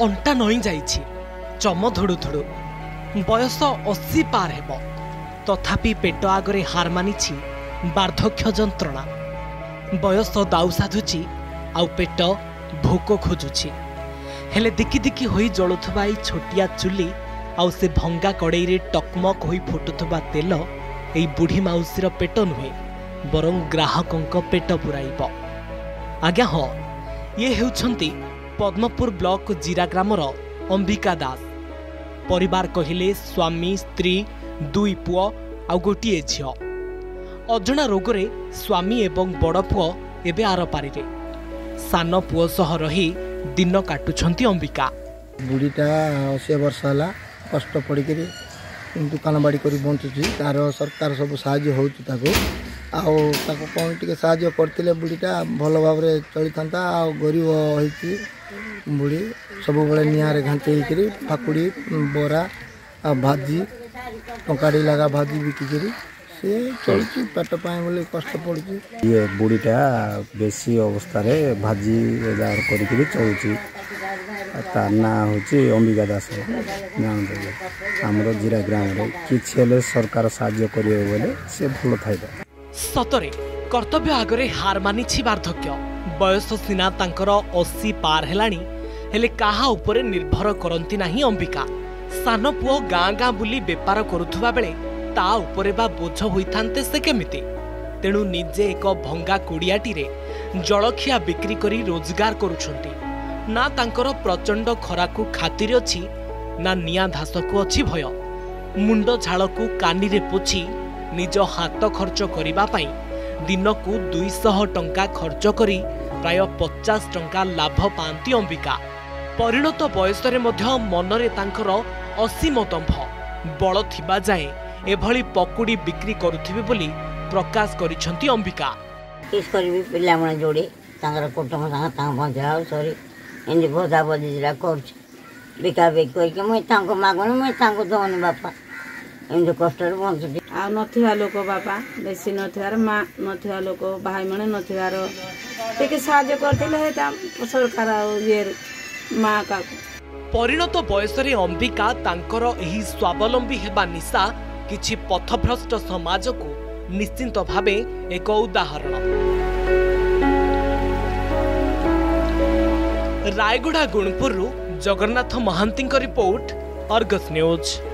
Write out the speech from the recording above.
अंटा नई जाइछि चम धुड़ु धुड़ु बयस 80 पार हेब तथापि पेट आगरे हार मानिछि बार्धक्य जंत्रणा बयस दाउ साधुछि आउ पेट भोक खोजुछि हेले दिकी दिकी होई जळुथबा ए छोटिया चुली आउ से भंगा कड़ई रे टकमक होई फुटुथबा तेल एई बुढ़ी माउसीर पेट नुहे बरं ग्राहकंक पेट पुराइब। आज्ञा हाँ ये हेउछंती पद्मपुर ब्लॉक जीरा ग्रामर अंबिका दास। परिवार कहिले स्वामी स्त्री दुई पुओ आउ गोटिए झियो। अजणा रोगरे स्वामी एवं बड़ पुओ एबे आर पारिरे सान पुओ सह रही दिन काटुछंती अंबिका। बुढ़ीटा 80 वर्ष है कष्ट पड़ी दुकान बाड़ी कर बंचुची तार सरकार सब साहाय्य होउची ताको कौन टिके साहाय्य करते बुढ़ीटा भल भाव चली था आ गरीब होती बुढ़ी सब बड़े निआरे घांचे फाकुड़ी बरा आ भाजी टंकाड़ी लगा भाजी बिकिकी सी चलती पेट पाए बोले कष्ट पड़ी। ये बुढ़ीटा बेसी अवस्था भाजी कर चलुची तार ना हूँ अंबिका दास आमर जीरा ग्राम कि सरकार साहाय्य करे से भल थाई। सतरे कर्तव्य आगरे हार मानिछि बार्धक्य बयस सीना तांकर 80 पार हेलाणी हेले काहा उपरे निर्भर करंती नाही अंबिका। सान पुओ गाँ गाँ बुली बेपार करुथुबा बेले ता उपरे बा बोझ होइथान्ते से केमिति तेणु निजे एक भंगा कुड़ियाटी रे जलखिया बिक्री करी रोजगार करुछंती ना तांकर प्रचंड खरा को खातिर अछि ना निया धास को अछि भय। मुंड झाड़ को कानी रे पोछि निज हाथ खर्च करिबा पाई दिन को 200 टंका खर्च करी प्राय 50 टंका लाभ पांती अंबिका। परिणत बयस रे मध्य मनरे तांकर असीम दंभ बल थिबा जाए एभली पकुड़ी बिक्री करुथिबे बोली प्रकाश करिसंती अंबिका। किस करबी पिला मन जोड़ी तांकर कुटुंब संग तांग पहुंचा सॉरी एंदी भोजा बजीरा करछ बिका बिक करके मुई तांको मागण मुई तांको दोनी बापा एंदी कष्ट रे बंचुची आ नथिया लोक बापा बेसी नथियार मां नथिया लोक भाई मने नथियार टिके साहाय्य करथिले हेता सरकार ये मां का। परिणत बयस रे अंबिका तांकर एही स्वावलंबी हेबा निशा किछि पथभ्रष्ट समाज को निश्चिंत भावे एक उदाहरण। Rayagada Gunupur Jagannath Mohanty report Argus news.